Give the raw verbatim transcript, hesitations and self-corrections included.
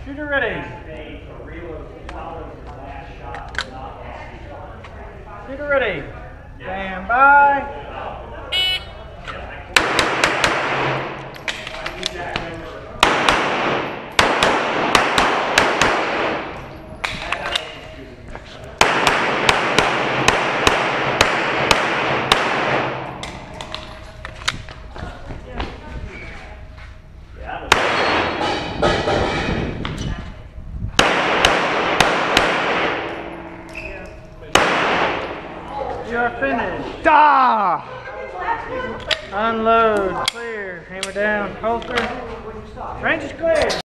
Shooter ready. Shooter ready. Stand by. You are finished. Ah! Unload, clear, hammer down, holster. Range is clear.